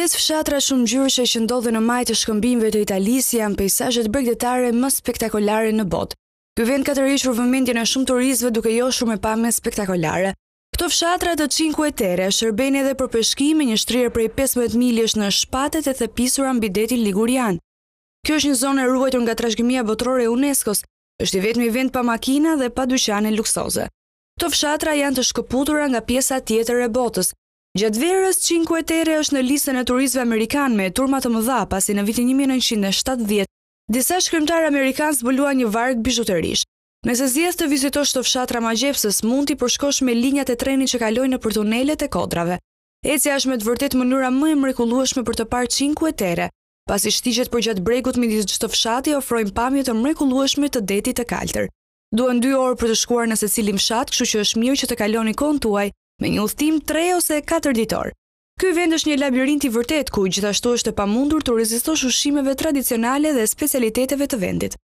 5 fshatra shumë ngjyrëshe që ndodhen në majë të shkëmbimeve të Italisë janë peizazhet bregdetare më spektakolare në botë. Ky vend ka tërhequr vëmendjen e shumë turistëve duke joshur me pamje spektakolare. Këto fshatra të Cinque Terre shërbejnë edhe për peshkim me një shtrirë prej 15 milësh në shpatet e thepisura mbi detin ligurian. Kjo është një zonë e ruajtur nga trashëgimia botërore e UNESCO-s, është i vetmi vend pa makina dhe pa dyqane luksoze. Këto fshatra janë të shkëputura nga pjesa tjetër e botës. Gjatë verës, Cinque Terre është në listën e turistëve amerikanë me turma të mëdha, pasi në vitin 1970 disa shkrimtarë amerikanë zbuluan një varg bijuterish. Nëse zgjedh të vizitosh këto fshatra magjepsës, mund t'i përshkosh me linjat e trenit që kalojnë nëpër tunelet e kodrave. Ecja është me të vërtetë mënyra më e mrekullueshme për të parë Cinque Terre, pasi shtigjet përgjatë bregut midis çdo fshati ofrojnë pamje të mrekullueshme të detit të kaltër. Duhen 2 orë për të shkuar në secilin fshat, kështu që është mirë që të kaloni kohën tuaj me një udhëtim 3 ose 4 ditor. Ky vend është një labirint i vërtet ku gjithashtu është e pamundur të rezistosh ushqimeve tradicionale dhe specialiteteve të vendit.